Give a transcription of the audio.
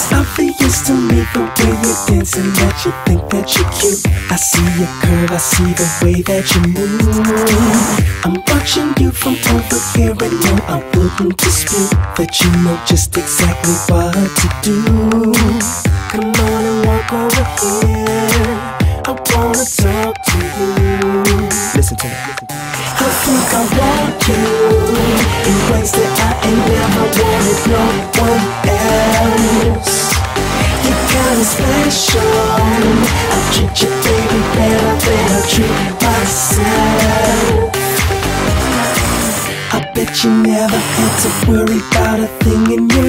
obvious to me the way you're dancing that you think that you're cute. I see your curve, I see the way that you move. I'm watching you from over here and no, I wouldn't dispute that you know just exactly what to do. Come on and walk over here, I wanna talk to you. Listen to me. I think I want you in ways that I ain't never wanted no one else. You're kinda special, I treat you baby better than I treat myself. I bet you never had to worry about a thing in your